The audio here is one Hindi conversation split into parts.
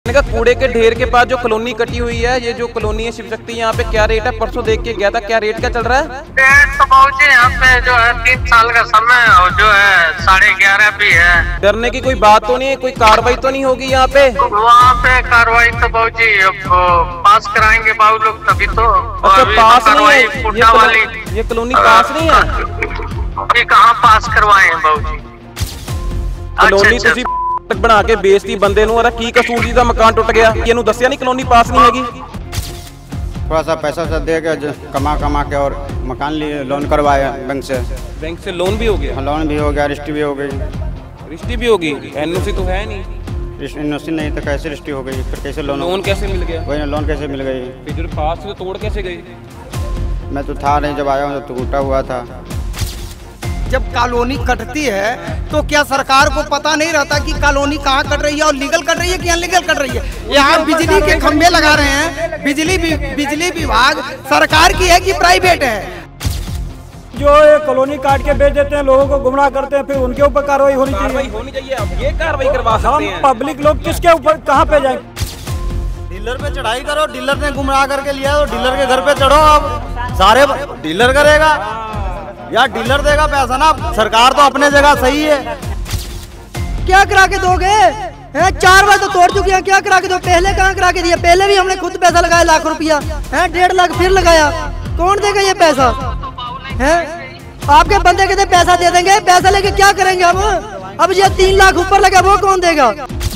का कूड़े के ढेर के पास जो कॉलोनी कटी हुई है, ये जो कॉलोनी है शिव शक्ति, यहाँ पे क्या रेट है? परसों देख के गया था, क्या रेट क्या चल रहा है? रेट तो बहुत जी यहाँ पे जो है 3 साल का समय और जो है 11.5 भी है। डरने की कोई बात तो नहीं है? कोई कार्रवाई तो नहीं होगी यहाँ पे? वहाँ पे कार्रवाई तो बहुत जी पास कराएंगे बाबू लोग तभी तो। अच्छा, पास नहीं है ये कॉलोनी पास नहीं है? ये कहाँ पास करवाए हैं बाबू जी? कॉलोनी तुसी बना के बेचती बंदे नूं, की कसूर जी दा मकान टुट गया, ਇਹਨੂੰ ਦੱਸਿਆ नहीं कॉलोनी पास नहीं हैगी? थोड़ा सा पैसा दे के कमा के और मकान लिए, लोन करवाया बैंक से। बैंक से लोन भी हो गया? हाँ, लोन भी हो गया, रजिस्ट्री भी हो गई। रजिस्ट्री भी होगी? एनओसी तो है नहीं। एनओसी नहीं तो कैसे रजिस्ट्री हो गई? फिर कैसे लोन कैसे मिल गया? वही ना, लोन कैसे मिल गई? फिर जो पास से तोड़ कैसे गई? मैं तो था नहीं, जब आया हूँ तो टूटा हुआ था। जब कॉलोनी कटती है तो क्या सरकार को पता नहीं रहता कि कॉलोनी कहाँ कट रही है और लीगल कट रही है कि अनलीगल कट रही है? यहाँ बिजली के खंभे लगा रहे हैं, बिजली विभाग सरकार की है कि प्राइवेट है? जो ये कॉलोनी काट के बेच देते हैं, लोगों को गुमराह करते हैं, फिर उनके ऊपर कार्रवाई होनी चाहिए। अब ये कार्रवाई करवा सकते हैं? पब्लिक लोग किसके ऊपर कहाँ पे जाएंगे? डीलर पे चढ़ाई करो, डीलर ने गुमराह करके लिया तो डीलर के घर पे चढ़ो। अब सारे डीलर करेगा या डीलर देगा पैसा ना? सरकार तो अपने जगह सही है। क्या करा के दोगे? 4 बार तो तोड़ चुके हैं, क्या करा के दो? पहले कहाँ करा के दिया? पहले भी हमने खुद पैसा लगाया, लाख रुपया है, 1.5 लाख फिर लगाया। कौन देगा ये पैसा? है आपके बंदे कहते पैसा दे देंगे, पैसा लेके क्या करेंगे हम? अब ये 3 लाख ऊपर लगा, वो कौन देगा?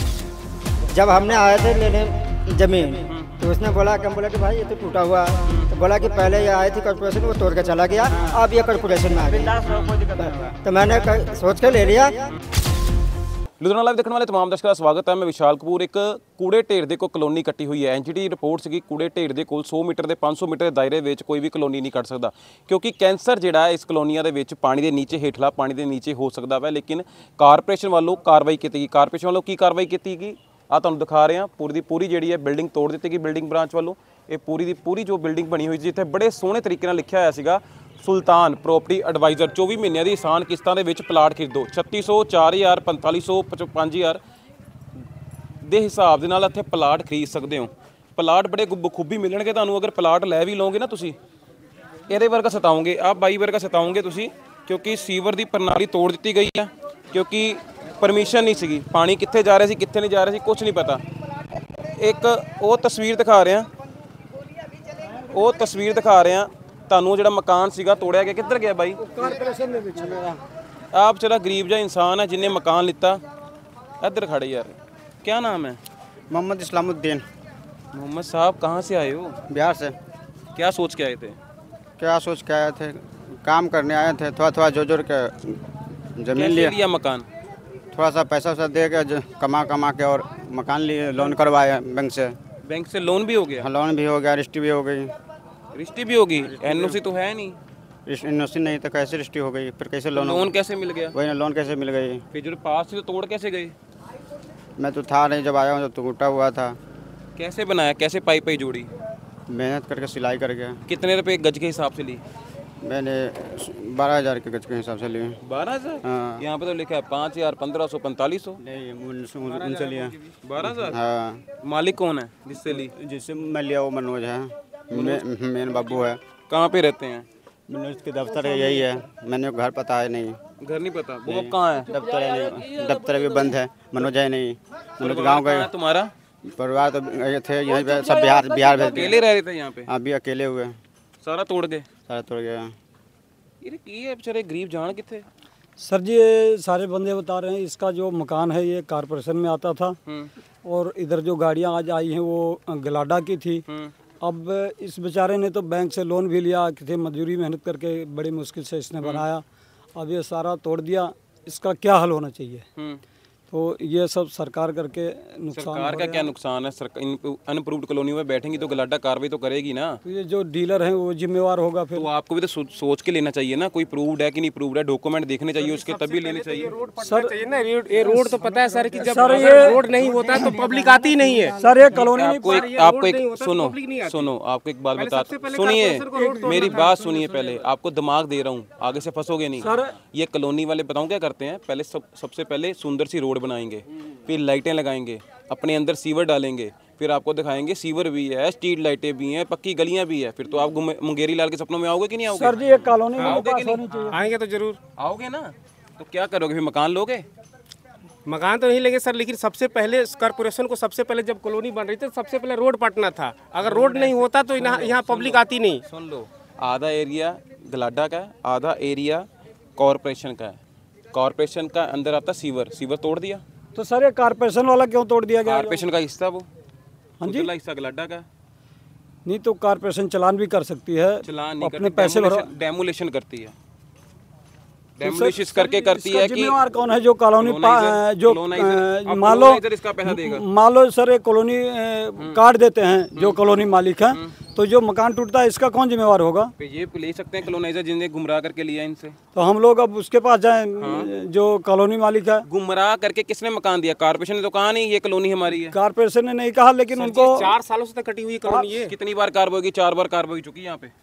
जब हमने आए थे लेने जमीन तो उसने बोला कि हम बोला कि भाई ये तो टूटा हुआ, तो बोला कि पहले ये आई थी कॉर्पोरेशन, वो तोड़ के चला गया, अब ये कॉर्पोरेशन में आ गया। तो मैंने सोच के ले लिया। लुधियाना लाइव देखने वाले तमाम दर्शकों का स्वागत है। मैं विशाल कपूर। एक कूड़े ढेर ਦੇ ਕੋਲ ਕਲੋਨੀ ਕੱਟੀ ਹੋਈ ਹੈ। ਐਨਜੀਟੀ ਦੀ ਰਿਪੋਰਟ ਸੀਗੀ, ਕੂੜੇ ਢੇਰ ਦੇ ਕੋਲ 100 ਮੀਟਰ ਦੇ 500 ਮੀਟਰ ਦੇ ਦਾਇਰੇ ਵਿੱਚ ਕੋਈ ਵੀ ਕਲੋਨੀ ਨਹੀਂ ਕੱਟ ਸਕਦਾ, ਕਿਉਂਕਿ ਕੈਂਸਰ ਜਿਹੜਾ ਇਸ ਕਲੋਨੀਆਂ ਦੇ ਵਿੱਚ ਪਾਣੀ ਦੇ ਨੀਚੇ, ਹੇਠਲਾ ਪਾਣੀ ਦੇ ਨੀਚੇ ਹੋ ਸਕਦਾ ਵਾ। ਲੇਕਿਨ ਕਾਰਪੋਰੇਸ਼ਨ ਵੱਲੋਂ ਕਾਰਵਾਈ ਕੀਤੀ ਗਈ। ਕਾਰਪੋਰੇਸ਼ਨ ਵੱਲੋਂ ਕੀ ਕਾਰਵਾਈ ਕੀਤੀ ਗਈ ਆ ਤੁਹਾਨੂੰ ਦਿਖਾ ਰਹੇ ਹਾਂ। ਪੂਰੀ ਦੀ ਪੂਰੀ ਜਿਹੜੀ ਹੈ ਬਿਲਡਿੰਗ ਤੋੜ ਦਿੱਤੀ ਗਈ ਬਿਲਡਿੰਗ ਬ੍ਰਾਂਚ ਵੱਲੋਂ। ਇਹ ਪੂਰੀ ਦੀ ਪੂਰੀ ਜੋ ਬਿਲਡਿੰਗ ਬਣੀ ਹੋਈ ਸੀ, ਜਿੱਥੇ ਬੜੇ ਸੋਹਣੇ ਤਰੀਕੇ ਨਾਲ ਲਿਖਿਆ ਹੋਇਆ ਸੀਗਾ ਸੁਲਤਾਨ ਪ੍ਰੋਪਰਟੀ ਐਡਵਾਈਜ਼ਰ, 24 ਮਹੀਨਿਆਂ ਦੀ ਆਸਾਨ ਕਿਸ਼ਤਾਂ ਦੇ ਵਿੱਚ ਪਲਾਟ ਖਰੀਦੋ, 3600 4000 4500 5000 ਦੇ ਹਿਸਾਬ ਦੇ ਨਾਲ ਇੱਥੇ ਪਲਾਟ ਖਰੀਦ ਸਕਦੇ ਹੋ। ਪਲਾਟ ਬੜੇ ਬਖੂਬੀ ਮਿਲਣਗੇ ਤੁਹਾਨੂੰ। ਅਗਰ ਪਲਾਟ ਲੈ ਵੀ ਲਓਗੇ ਨਾ ਤੁਸੀਂ, ਇਹਦੇ ਵਰਗਾ ਸਤਾਓਗੇ, ਆਹ ਬਾਈ ਵਰਗਾ ਸਤਾਓਗੇ ਤੁਸੀਂ, ਕਿਉਂਕਿ ਸੀਵਰ ਦੀ ਪ੍ਰਣਾਲੀ ਤੋੜ ਦਿੱਤੀ ਗਈ ਹੈ, ਕਿਉਂਕਿ परमिशन नहीं सी। पानी कित्थे जा रहा सी, कित्थे नहीं जा रहा सी, कुछ नहीं पता। एक वो तस्वीर दिखा रहे हैं, वो तस्वीर दिखा रहे हैं तुहानू, जिहड़ा मकान सीगा तोड़िया गया, किधर गया बाई? आप चला गरीब जा इंसान है जिन्हें मकान लिता। इधर खड़े यार, क्या नाम है? मोहम्मद इस्लामुद्दीन। मोहम्मद साहब कहाँ से आए हो? बिहार से। क्या सोच के आए थे? क्या सोच के आए थे? काम करने आए थे, थोड़ा जोड़ के जमीन लिया मकान। थोड़ा सा पैसा दे के कमा के और मकान लिए, लोन करवाया बैंक से। बैंक से लोन भी हो गया? हाँ, लोन भी हो गया, रजिस्ट्री भी हो गई। रजिस्ट्री भी होगी? एनओसी तो है नहीं। एनओसी नहीं तो कैसे रजिस्ट्री हो गई? फिर कैसे लोन कैसे मिल गया? वही ना, लोन कैसे मिल गई? फिर जो पास से तो तोड़ कैसे गए? मैं तो था नहीं, जब आया हूँ तो टूटा हुआ था। कैसे बनाया? कैसे पाइप जोड़ी? मेहनत करके, सिलाई करके। कितने रुपए गज के हिसाब से ली? मैंने 12,000 के गज के हिसाब से लिए। 12,000? हाँ। यहाँ पे तो लिखा है 5,000 1500 4500। नहीं, उनसे लिया 12,000। हाँ। मालिक कौन है जिससे ली? जिससे मैं लिया वो मनोज है, मेन बाबू है। कहाँ पे रहते हैं? मनोज के दफ्तर है, यही है। मैंने घर पता है नहीं। घर नहीं पता? वो अब कहाँ है? दफ्तर है नहीं, दफ्तर भी बंद है। मनोज है नहीं। मनोज गाँव गए। तुम्हारा परिवार तो थे यहीं पे, सब बिहार भेज दिए। अकेले रह रहे थे यहाँ पे? अभी अकेले हुए। सारा तोड़ गए? सारा तोड़ गया। ये बेचारे गरीब जान किथे? सर जी, ये सारे बंदे बता रहे हैं, इसका जो मकान है ये कारपोरेशन में आता था, और इधर जो गाड़ियाँ आज आई हैं वो गलाडा की थी। अब इस बेचारे ने तो बैंक से लोन भी लिया, किसी मजदूरी मेहनत करके बड़ी मुश्किल से इसने बनाया। अब ये सारा तोड़ दिया, इसका क्या हल होना चाहिए? तो ये सब सरकार करके नुकसान। सरकार का क्या नुकसान है? अनअप्रूव्ड कॉलोनी में बैठेंगी तो गलाडा कार्रवाई तो करेगी ना। तो ये जो डीलर हैं वो जिम्मेवार होगा। फिर तो आपको भी तो सोच के लेना चाहिए ना, कोई प्रूव्ड है कि नहीं प्रूव्ड है, डॉक्यूमेंट देखने चाहिए उसके, तभी लेने चाहिए। सर ये रोड तो पता है सर कि जब रोड नहीं होता है तो पब्लिक आती ही नहीं है सर। ये कॉलोनी आपको एक सुनो आपको एक बात बता, सुनिए मेरी बात सुनिए पहले। आपको दिमाग दे रहा हूँ, आगे से फंसोगे नहीं। ये कॉलोनी वाले बताऊँ क्या करते हैं? पहले सबसे पहले सुंदर सी रोड बनाएंगे, फिर लाइटें लगाएंगे, अपने अंदर सीवर डालेंगे, फिर आपको दिखाएंगे सीवर भी है, स्ट्रीट लाइटें भी हैं, पक्की गलियां भी है, फिर तो आप मुंगेरी लाल के सपनों में आओगे कि नहीं आओगे? सर जी, एक कॉलोनी में आओगे पास कि नहीं? होनी चाहिए। आएंगे तो जरूर। आओगे ना, तो क्या करोगे फिर? मकान लोगे? मकान तो नहीं लेंगे सर, लेकिन सबसे पहले कॉर्पोरेशन को सबसे पहले जब कॉलोनी बन रही थी सबसे पहले रोड पटना था। अगर रोड नहीं होता तो यहाँ पब्लिक आती नहीं। सुन लो, आधा एरिया गलाडा का है, आधा एरिया कॉरपोरेशन का है। कॉरपोरेशन का अंदर आता सीवर, सीवर तोड़ दिया। तो सर ये कारपोरेशन वाला क्यों तोड़ दिया गया? कॉरपोरेशन का हिस्सा वो, हाँ जी, उतला हिस्सा गलाडा का है। नहीं तो कारपोरेशन चलान भी कर सकती है, चलान नहीं अपने करती, पैसे भरो। डेमोलेशन करती है, डेमोलिश करके करती है कि जिम्मेवार कौन है? जो कॉलोनी जो colonizer, मान लो colonizer इसका पैसा देगा। मान लो सर एक कॉलोनी काट देते हैं जो कॉलोनी मालिक है, तो जो मकान टूटता है इसका कौन जिम्मेवार होगा? फिर ये ले सकते हैं कॉलोनाइजर जिन्हें गुमराह करके लिया इनसे। तो हम लोग अब उसके पास जाएं जो कॉलोनी मालिक है। गुमराह करके किसने मकान दिया? कारपोरेशन ने तो कहा नहीं ये कॉलोनी हमारी है। कारपोरेशन ने नहीं कहा, लेकिन उनको 4 सालों से कटी हुई कॉलोनी है। कितनी बार कार्रवाई की? 4 बार कार्रवाई चुकी है यहाँ पे।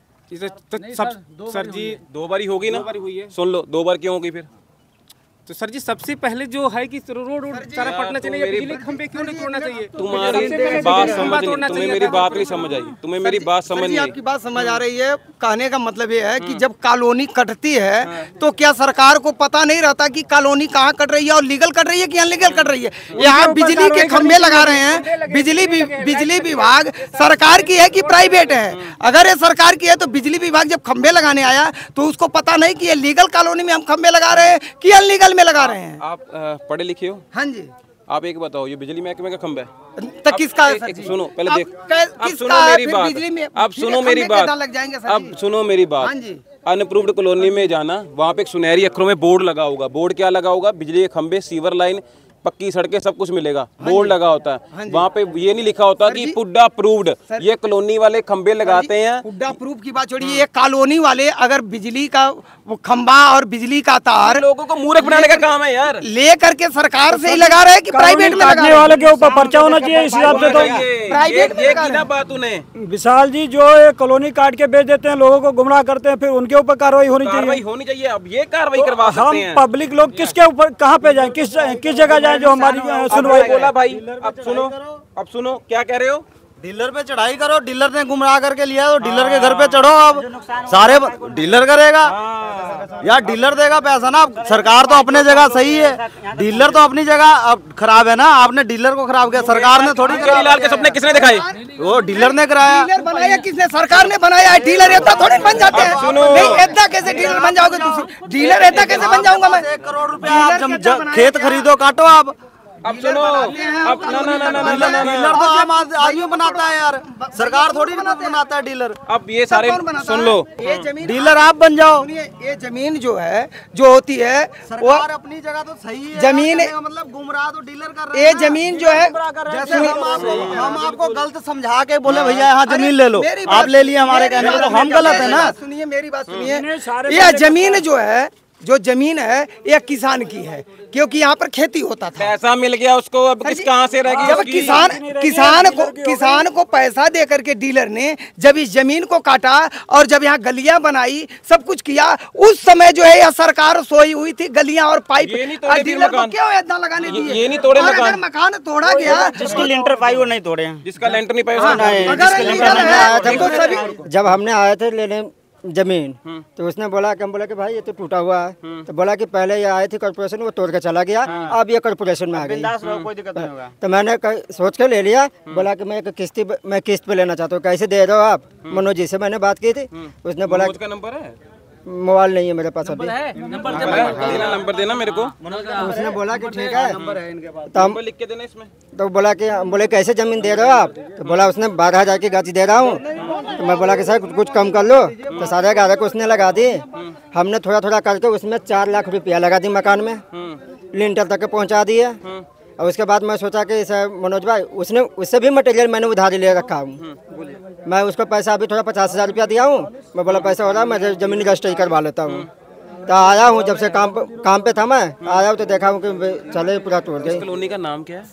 सर जी 2 बार ही होगी ना? 2 बार हुई है। सुन लो, 2 बार क्यों होगी फिर? तो सर जी सबसे पहले जो है कि रोड सारा पटना चाहिए, बिजली खंभे क्यों नहीं तोड़ना चाहिए? तुम्हारी बात समझ नहीं, तुम्हें मेरी बात नहीं समझ आई, तुम्हें मेरी बात समझ नहीं आई। आपकी बात समझ आ रही है। कहने का मतलब ये है कि जब कॉलोनी कटती है तो क्या सरकार को पता नहीं रहता कि कॉलोनी कहाँ कट रही है और लीगल कट रही है कि अनलीगल कट रही है? यहाँ बिजली के खंभे लगा रहे हैं, बिजली विभाग सरकार की है कि प्राइवेट है? अगर ये सरकार की है तो बिजली विभाग जब खंभे लगाने आया तो उसको पता नहीं कि ये लीगल कॉलोनी में हम खंभे लगा रहे हैं कि अनलीगल में लगा रहे हैं। आप पढ़े लिखे हो? हाँ जी। आप एक बताओ, ये बिजली महकमे का खंभा है तो किसका है? एक सुनो पहले, देख अब किसका सुनो है? मेरी फिर बात, बिजली में अब सुनो मेरी खंभे बात, कितना लग जाएंगे सर अब जी? सुनो मेरी हाँ बात। जी। अनअप्रूव्ड कॉलोनी में जाना, वहाँ पे एक सुनहरी अक्षरों में बोर्ड लगा होगा। बोर्ड क्या लगा होगा? बिजली के खंभे, सीवर लाइन, पक्की सड़कें, सब कुछ मिलेगा। बोर्ड लगा होता है, वहाँ पे ये नहीं लिखा होता कि पुड्डा अप्रूव्ड। ये कॉलोनी वाले खंबे लगाते हैं। पुड्डा अप्रूव की बात छोड़िए, ये कॉलोनी वाले अगर बिजली का वो खंबा और बिजली का तार लोगों को मूर्ख बनाने का काम है यार। ले करके सरकार से ही लगा रहे हैं कि प्राइवेट में लगा रहे हैं? वाले के ऊपर पर्चा होना चाहिए इस हिसाब से। तो प्राइवेट में ये लगा की रहे ना हैं। बात उन्हें। विशाल जी, जो ये कॉलोनी काट के बेच देते हैं, लोगों को गुमराह करते हैं, फिर उनके ऊपर कार्रवाई होनी कार्रवाई चाहिए। होनी चाहिए। अब ये कार्रवाई करवा सकते हम हैं। पब्लिक लोग किसके ऊपर, कहाँ पे जाएं, किस जगह जाएं जो हमारी सुनवाई बोला भाई। अब सुनो क्या कह रहे हो? डीलर पे चढ़ाई करो, डीलर ने गुमराह करके लिया तो डीलर के घर पे चढ़ो। अब सारे डीलर करेगा या डीलर देगा पैसा ना? सरकार तो अपने जगह सही है, डीलर तो अपनी जगह अब खराब है ना। आपने डीलर को खराब किया, सरकार ने थोड़ी मुंगेरी लाल के सपने किसने दिखाए? वो डीलर ने कराया। डीलर बनाया किसने? सरकार ने बनाया है। डीलर ऐसा थोड़ी बन जाते हैं। नहीं, ऐसा कैसे डीलर बन जाओगे तुम? डीलर ऐसा कैसे बन जाऊंगा मैं? 1 करोड़ रुपया आप खेत खरीदो, काटो आप। अब सुनो, अब डीलर तो आम आदमी बनाता है यार, सरकार थोड़ी बनाता है डीलर। अब ये सारे सुन लो, ये जमीन डीलर आप बन जाओ। सुनिए, ये जमीन जो है जो होती है वो सरकार अपनी जगह तो सही है। जमीन मतलब गुमराह तो डीलर कर रहे ये हैं ना। जमीन जो है जैसे हम आपको गलत समझा के बोले भैया यहाँ जमीन ले लो, मेरी आप ले लिए हमारे कहने पे, तो हम गलत है ना। सुनिए मेरी बात सुनिए, यह जमीन जो है, जो जमीन है ये किसान की है, क्योंकि यहाँ पर खेती होता था। पैसा मिल गया उसको, अब किस कहाँ से रहेगी? जब किसान को पैसा दे करके डीलर ने जब इस जमीन को काटा और जब यहाँ गलियां बनाई, सब कुछ किया, उस समय जो है यह सरकार सोई हुई थी, गलियां और पाइप। ये नहीं तोड़े डीलर को मकान। क्यों इतना लगाने दिए? ये नहीं तोड़े और अगर मकान। मकान तोड़ा गया, जिसकी लिंटर पाई वो नहीं तोड़े हैं। जिसका लेंटर नहीं पाया अगर illegal है तो सभी जब हमने आए थे लेने जमीन, तो उसने बोला कि हम बोला कि भाई ये तो टूटा हुआ है। तो बोला कि पहले ये आए थे कॉर्पोरेशन, वो तोड़ के चला गया, अब ये कॉर्पोरेशन में आ गई। कोई दिक्कत नहीं होगा। तो मैंने सोच के ले लिया, बोला कि मैं किस्त पे लेना चाहता हूँ, कैसे दे रहे हो आप? मनोज जी से मैंने बात की थी, उसने बोला का नंबर है, मोबाइल नहीं है मेरे पास अभी। नंबर देना मेरे को। उसने बोला कि ठीक है, तो हम लिख के देना इसमें। तो बोला कि हम बोले कैसे जमीन दे रहे हो आप? तो बोला उसने 12,000 की गाची दे रहा हूँ। तो मैं बोला कि सर कुछ कम कर लो। तो 11,500 को उसने लगा दी। हमने थोड़ा थोड़ा करके उसमें 4 लाख रुपया लगा दी मकान में, लिंटर तक पहुँचा दिए। और उसके बाद मैं सोचा कि सर मनोज भाई, उसने उससे भी मटेरियल मैंने उधारी ले रखा हूँ। मैं उसको पैसा अभी थोड़ा 50,000 रुपया दिया हूँ। मैं बोला पैसा हो रहा है, मैं जमीन रजिस्ट्री करवा लेता हूँ। तो आया हूँ, जब से काम पे था, मैं आया हूँ तो देखा हूँ कि चले पूरा तोड़ गए। कॉलोनी का नाम क्या है?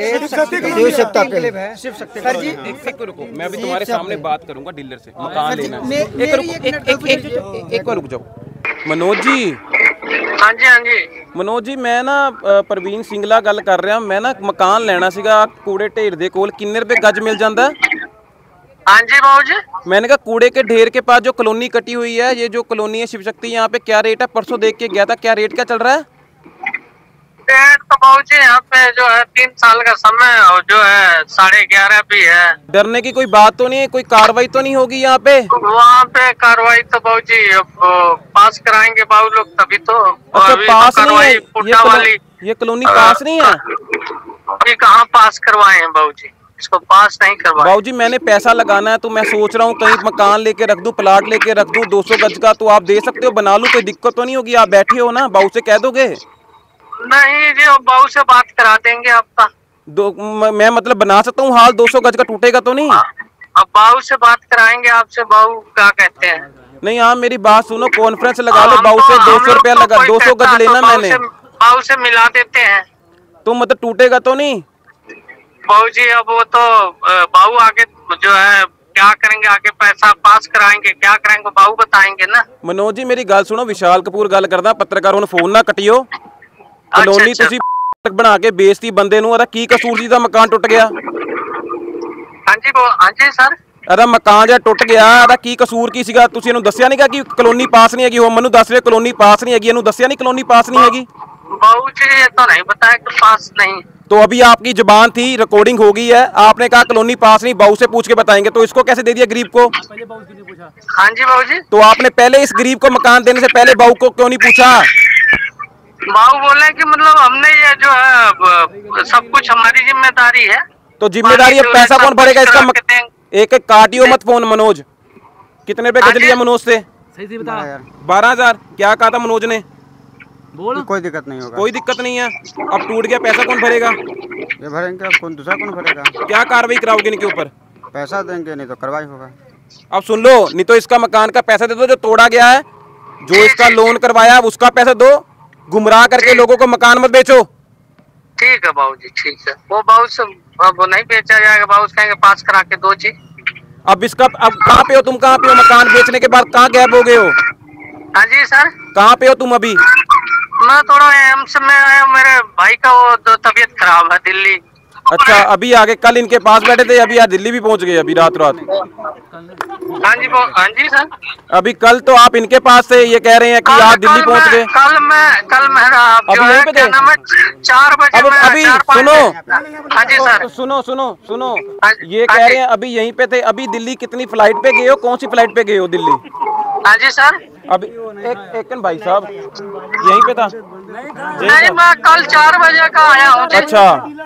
सर जी एक को रुको, मैं अभी तुम्हारे सामने बात करूंगा डीलर से, मकान लेना है। एक को रुक जाओ मनोज जी, हाँ जी, हाँ जी। ਮਨੋਜ ਜੀ ਮੈਂ ਨਾ ਪ੍ਰਵੀਨ ਸਿੰਗਲਾ ਗੱਲ ਕਰ ਰਿਹਾ। ਮੈਂ ਨਾ ਮਕਾਨ ਲੈਣਾ ਸੀਗਾ ਕੂੜੇ ਢੇਰ ਦੇ ਕੋਲ। ਕਿੰਨੇ ਰੁਪਏ ਗੱਜ ਮਿਲ ਜਾਂਦਾ? हाँ जी बाबू जी। मैंने कहा कूड़े के ढेर के पास जो कॉलोनी कटी हुई है, ये जो कॉलोनी है शिव शक्ति, यहाँ पे क्या रेट है? परसों देख के गया था, क्या रेट क्या चल रहा है? रेट तो बाबू जी यहाँ पे जो है 3 साल का समय और जो है 11.5 भी है। डरने की कोई बात तो नहीं है? कोई कार्रवाई तो नहीं होगी यहाँ पे? वहाँ पे कार्रवाई तो बाबू जी पास कराएंगे बाबू लोग तभी तो। अच्छा, अभी पास तो नहीं है कार्रवाई ये कॉलोनी पास नहीं है? अभी कहाँ पास करवाए हैं बाबू जी, इसको पास नहीं करवाए। बाबू जी मैंने पैसा लगाना है तो मैं सोच रहा हूँ कहीं मकान लेके रख दूं, प्लाट लेके रख दूं 200 गज का, तो आप दे सकते हो? बना लूं, कोई दिक्कत तो नहीं होगी? आप बैठे हो ना, बाबू से कह दोगे? नहीं जी, बाबू से बात करा देंगे आपका। मैं मतलब बना सकता हूँ हाल? 200 गज का टूटेगा तो नहीं? अब बाबू से बात कराएंगे आपसे, बाबू क्या कहते हैं। नहीं, आप मेरी बात सुनो, कॉन्फ्रेंस लगा लो, बाबू से 200 रुपया लगा, 200 गज लेना मैंने, बाबू से मिला देते हैं। तो मतलब टूटेगा तो नहीं? बाबू जी अब वो तो बाबू आगे जो है क्या करेंगे, आगे पैसा पास कराएंगे, क्या करेंगे बाबू बताएंगे ना। मनोज जी मेरी गल सुनो, विशाल कपूर गल करदा, पत्रकारों ने फोन ना कटियो। कॉलोनी तुसी बना के बेइज्जती बंदे नूं, अदा की कसूर सी दा मकान टुट गया? हाँ जी, हाँ जी सर। अदा मकान जिहा टुट गया, अदा की कसूर की सीगा? तुसी इहनूं दस्सिया नहीं कि कॉलोनी पास नहीं हैगी? हो मैनूं दस रहे कॉलोनी पास नहीं हैगी, इहनूं दस्सिया नहीं कॉलोनी पास नहीं हैगी? बाबू जी ये तो नहीं बताया कि पास नहीं। तो अभी आपकी जुबान थी, रिकॉर्डिंग हो गई है, आपने कहा कॉलोनी पास नहीं, बाबू से पूछ के बताएंगे, तो इसको कैसे दे दिया गरीब को? हाँ जी बाबू जी। तो आपने पहले इस गरीब को मकान देने से पहले बाबू को क्यों नहीं पूछा? बाबू बोले कि मतलब हमने ये जो है सब कुछ हमारी जिम्मेदारी है। तो जिम्मेदारी है, पैसा कौन भरेगा इसका? एक एक काटियो मत फोन मनोज। कितने रुपए गज लिया मनोज से? 12,000। क्या कहा था मनोज ने? कोई दिक्कत नहीं होगा। कोई दिक्कत नहीं है। अब टूट गया, पैसा कौन भरेगा? ये भरेंगे, अब कौन दूसरा कौन भरेगा? क्या कार्रवाई कराओगे इनके ऊपर? पैसा देंगे, नहीं तो कार्रवाई होगा। अब सुन लो, नहीं तो इसका मकान का पैसा दे दो जो तोड़ा गया है, जो इसका लोन करवाया उसका पैसा दो, गुमराह करके लोगों को मकान मत बेचो। ठीक है बाबू जी, ठीक है। वो बाबू से वो नहीं बेचा जाएगा, बाबू कहेंगे पास करा के दो जी। अब इसका अब कहाँ पे हो तुम? कहाँ पे हो? मकान बेचने के बाद कहाँ गैप हो गए हो? हाँ जी सर। कहाँ पे हो तुम अभी? मैं थोड़ा एम्स में आया, मेरे भाई का वो तबीयत खराब है दिल्ली। अच्छा, अभी आगे कल इनके पास बैठे थे, अभी आज दिल्ली भी पहुंच गए, अभी रात। हाँ जी, हाँ जी सर। अभी कल तो आप इनके पास से ये कह रहे हैं कि आप दिल्ली पहुंच गए। कल मैं अभी यहीं पे थे? 4 बजे। अभी सुनो, हाँ जी सर। सुनो, ये कह रहे हैं अभी यहीं पे थे। अभी दिल्ली कितनी फ्लाइट पे गए हो? कौन सी फ्लाइट पे गए हो दिल्ली? हाँ जी सर। अभी एक भाई साहब यहीं पे था? नहीं, मैं कल 4 बजे का आया हूँ। अच्छा,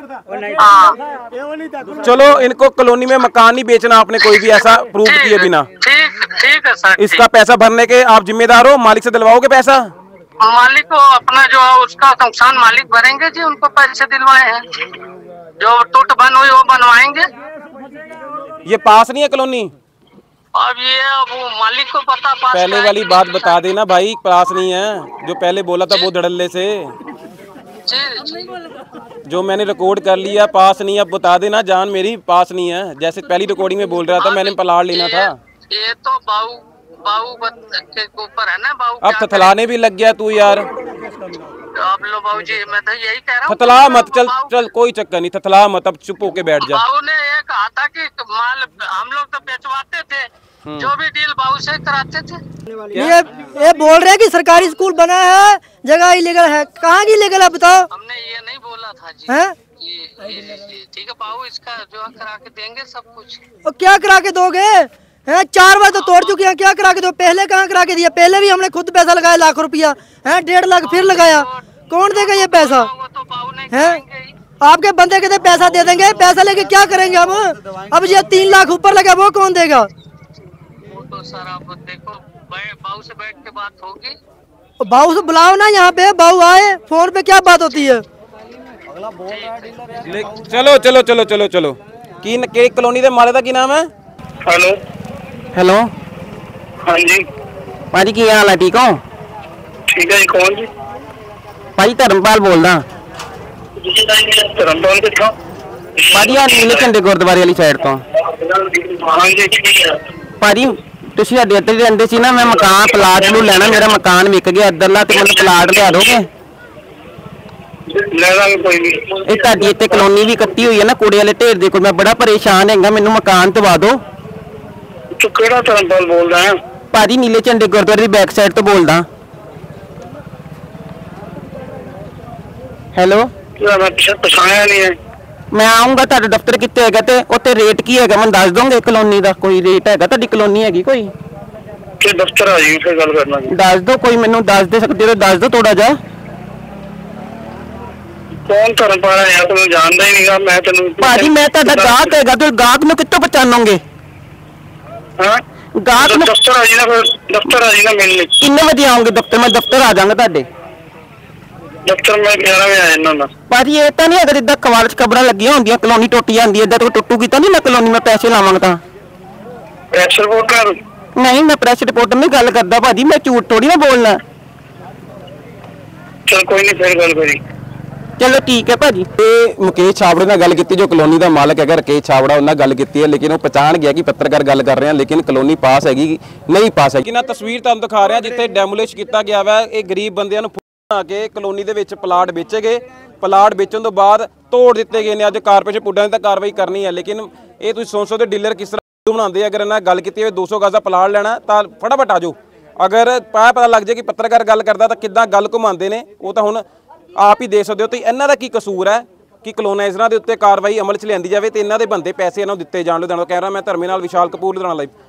चलो इनको कॉलोनी में मकान नहीं बेचना आपने कोई भी ऐसा प्रूफ किए बिना। ठीक है सर। इसका पैसा भरने के आप जिम्मेदार हो, मालिक से दिलवाओगे पैसा? मालिक को अपना जो है उसका नुकसान मालिक भरेंगे जी, उनको पैसे दिलवाए हैं, जो टूट बन हुई वो बनवाएंगे। ये पास नहीं है कॉलोनी? अब ये वो मालिक को पता। पास पहले वाली बात बता देना भाई, पास नहीं है। जो पहले बोला था वो धड़ल्ले से, जो मैंने रिकॉर्ड कर लिया, पास नहीं है। अब बता देना जान मेरी, पास नहीं है। जैसे पहली रिकॉर्डिंग में बोल रहा था, मैंने प्लाट लेना था। ये तो बाबू के ऊपर है ना। बाबू अब थथलाने भी लग गया तू यार। अब लो बाबू जी, मैं तो यही कह रहा हूँ। थथला मत, चल कोई चक्कर नहीं, थथला मत, अब चुप होके बैठ जा। बाबू ने ये कहा था कि माल हम लोग तो बेचवाते थे, जो भी डील बाबू से कराते थे। ये बोल रहे हैं कि सरकारी स्कूल बना है, जगह इलीगल है। कहाँ की इलीगल है बताओ? हमने ये नहीं बोला था जी। हैं? ठीक है बाबू, इसका जो है करा के देंगे सब कुछ। और क्या करा के दोगे? 4 बार तो तोड़ चुके हैं, क्या करा के दो? पहले कहाँ करा के दिया? पहले भी हमने खुद पैसा लगाया, लाख रुपया है, 1.5 लाख फिर लगाया। कौन देगा ये पैसा? है आपके बंदे कहते पैसा दे देंगे, पैसा लेके क्या करेंगे हम? अब ये 3 लाख ऊपर लगा, वो कौन देगा? तो सर आप देखो, बाबू से बैठ के बात होगी। बाबू से बुलाओ ना यहाँ पे, बाबू आए, फोन पे क्या बात होती है? चलो चलो चलो चलो चलो की कॉलोनी के माले का की नाम है? हेलो हाँ जी भाजी, की हाल है? ठीक हो? ठीक है जी। कौन जी? भाजी धर्मपाल बोलदा। धर्मपाल किथों? भाजी आ नीले झंडे गुरुद्वारे वाली साइड तो। हाँ जी ठीक है भाजी ਤੁਸੀਂ ਸਾਡੇ ਇੱਥੇ ਰਹਿੰਦੇ ਸੀ ਨਾ, ਮੈਂ ਮਕਾਨ ਪਲਾਟ ਨੂੰ ਲੈਣਾ, ਮੇਰਾ ਮਕਾਨ ਵਿਕ ਗਿਆ ਇੱਧਰਲਾ, ਤੇ ਮੈਨੂੰ ਪਲਾਟ ਲਿਆ ਦੋਗੇ? ਲੈ ਦਾਂਗੇ ਕੋਈ ਨਹੀਂ। ਇਹ ਤੁਹਾਡੀ ਇੱਥੇ ਕਲੋਨੀ ਵੀ ਕੱਟੀ ਹੋਈ ਹੈ ਨਾ ਕੂੜੇ ਵਾਲੇ ਢੇਰ ਦੇ ਕੋਲ, ਮੈਂ ਬੜਾ ਪਰੇਸ਼ਾਨ ਹੈਗਾ, ਮੈਨੂੰ ਮਕਾਨ ਦਵਾ ਦਿਓ। ਤੂੰ ਕਿਹੜਾ ਧਰਮਪਾਲ ਬੋਲਦਾ ਹੈ? ਭਾਜੀ ਨੀਲੇ ਝੰਡੇ ਗੁਰਦੁਆਰੇ ਦੀ ਬੈਕ ਸਾਈਡ ਤੋਂ ਬੋਲਦਾ। ਹੈਲੋ, ਮੈਂ ਪਛਾਣਿਆ ਨਹੀਂ ਹੈ। ਮੈਂ ਆਉਂਗਾ, ਤੁਹਾਡਾ ਦਫ਼ਤਰ ਕਿੱਥੇ ਹੈਗਾ ਤੇ ਉੱਥੇ ਰੇਟ ਕੀ ਹੈਗਾ ਮੈਨੂੰ ਦੱਸ ਦੋਗੇ? ਕਲੋਨੀ ਦਾ ਕੋਈ ਰੇਟ ਹੈਗਾ? ਤੁਹਾਡੀ ਕਲੋਨੀ ਹੈਗੀ ਕੋਈ? ਕਿ ਦਫ਼ਤਰ ਆ ਜੀ, ਫਿਰ ਗੱਲ ਕਰਨਾ। ਦੱਸ ਦਿਓ, ਕੋਈ ਮੈਨੂੰ ਦੱਸ ਦੇ ਸਕਦੇ ਹੋ, ਦੱਸ ਦਿਓ ਥੋੜਾ ਜਿਹਾ। ਕੌਣ ਧਰਮਪਾਲ ਹੈ ਯਾਰ, ਤੈਨੂੰ ਜਾਣਦਾ ਹੀ ਨਹੀਂਗਾ ਮੈਂ ਤੈਨੂੰ। ਭਾਜੀ ਮੈਂ ਤੁਹਾਡਾ ਗਾਹਕ ਹੈਗਾ, ਤੁਸੀਂ ਗਾਹਕ ਨੂੰ ਕਿੱਥੋਂ ਪਛਾਣੋਗੇ? ਹਾਂ ਗਾਹਕ ਨੂੰ ਦਫ਼ਤਰ ਆ ਜੀ ਨਾ, ਫਿਰ ਦਫ਼ਤਰ ਆ ਜੀ ਨਾ ਮਿਲਣੇ। ਕਿੰਨੇ ਵਜੇ ਆਉਂਗੇ ਦਫ਼ਤਰ? ਮੈਂ ਦਫ਼ਤਰ ਆ ਜਾਵਾਂਗਾ ਤੁਹਾਡੇ ਦਫ਼ਤਰ। ਮੈਂ 11 ਵਜੇ ਆ ਜਾਂਦਾ ਹੁੰਦਾ। ਭਾਜੀ ਇਹ ਤਾਂ ਨਹੀਂ ਅਗਰ ਇੱਦਾਂ ਅਖਬਾਰ 'ਚ ਖਬਰਾਂ ਲੱਗੀਆਂ ਹੁੰਦੀਆਂ ਕਲੋਨੀ ਟੁੱਟ ਜਾਂਦੀ, ਇੱਦਾਂ ਤਾਂ ਟੁੱਟੂਗੀ ਤਾਂ ਨਹੀਂ ਨਾ ਕਲੋਨੀ, ਮੈਂ ਪੈਸੇ ਲਾਵਾਂਗਾ ਤਾਂ। ਪ੍ਰੈਸ ਰਿਪੋਰਟ ਕਰ। ਨਹੀਂ ਮੈਂ ਪ੍ਰੈਸ ਰਿਪੋਰਟ ਨਹੀਂ ਗੱਲ ਕਰਦਾ ਭਾਜੀ, ਮੈਂ ਝੂਠ ਥੋੜੀ ਨਾ ਬੋਲਣਾ। ਚਲ ਕੋਈ ਨਹੀਂ, ਫਿਰ ਗੱਲ ਕਰੀ। ਚਲੋ ਠੀਕ ਹੈ ਭਾਜੀ। ਤੇ ਮੁਕੇਸ਼ ਛਾਬੜੇ ਨਾਲ ਗੱਲ ਕੀਤੀ, ਜੋ ਕਲੋਨੀ ਦਾ ਮਾਲਕ ਹੈਗਾ ਰਕੇਸ਼ ਛਾਬੜਾ, ਉਹਨਾਂ ਨਾਲ ਗੱਲ ਕੀਤੀ ਹੈ, ਲੇਕਿਨ ਉਹ ਪਛਾਣ ਗਿਆ ਕਿ ਪੱਤਰਕਾਰ ਗੱਲ ਕਰ ਰਹੇ ਹਨ, ਲੇਕਿਨ ਕਲੋਨੀ ਪਾਸ ਹੈਗੀ ਨਹੀਂ ਪਾਸ ਹੈਗੀ। ਨਾ ਤਸਵੀਰ ਤੁਹਾਨੂੰ ਦਿਖਾ ਰਿਹਾ ਜਿੱਥੇ ਡੈਮੋਲਿਸ਼ ਕੀਤਾ ਗਿਆ ਵਾ, ਇਹ ਗਰੀਬ ਬੰਦਿਆਂ ਨੂੰ ਆ ਕੇ ਕਲੋਨੀ ਦੇ ਵਿੱਚ ਪਲਾਟ ਵੇਚੇ ਗਏ, ਪਲਾਟ ਵੇਚਣ ਤੋਂ ਬਾਅਦ ਤੋੜ ਦਿੱਤੇ ਗਏ ਨੇ। ਅੱਜ ਕਾਰਪੋਰੇਸ਼ਨ ਪੁੱਡਾਂ ਨੇ ਤਾਂ ਕਾਰਵਾਈ ਕਰਨੀ ਹੈ, ਲੇਕਿਨ ਇਹ ਤੁਸੀਂ ਸੋਚ ਸਕਦੇ ਡੀਲਰ ਕਿਸ ਤਰ੍ਹਾਂ ਬਣਾਉਂਦੇ। ਅਗਰ ਇਹਨਾਂ ਗੱਲ ਕੀਤੀ ਹੋਵੇ 200 ਗਜ਼ ਦਾ ਪਲਾਟ ਲੈਣਾ ਤਾਂ ਫਟਾਫਟ ਆ ਜਾਓ, ਅਗਰ ਪਤਾ ਲੱਗ ਜਾਏ ਕਿ ਪੱਤਰਕਾਰ ਗੱਲ ਕਰਦਾ ਤਾਂ ਕਿੱਦਾਂ ਗੱਲ ਘੁਮਾਉਂਦੇ ਨੇ, ਉਹ ਤਾਂ ਹੁਣ ਆਪ ਹੀ ਦੇਖ ਸਕਦੇ ਹੋ। ਤੇ ਇਹਨਾਂ ਦਾ ਕੀ ਕਸੂਰ ਹੈ ਕਿ ਕਲੋਨਾਈਜ਼ਰਾਂ ਦੇ ਉੱਤੇ ਕਾਰਵਾਈ ਅਮਲ 'ਚ ਲਿਆਂਦੀ ਜਾਵੇ ਤੇ ਇਹਨਾਂ ਦੇ ਬੰਦੇ ਪੈਸੇ ਇਹਨਾਂ ਨੂੰ ਦਿੱਤੇ ਜਾਣ। ਲੁਧਿਆਣਾ ਤੋਂ ਕੈਮਰਾ ਮੈਂ ਧਰਮੇ ਨਾਲ ਵਿਸ਼ਾਲ ਕਪੂਰ, ਲੁਧਿਆਣਾ ਲਾਈਵ।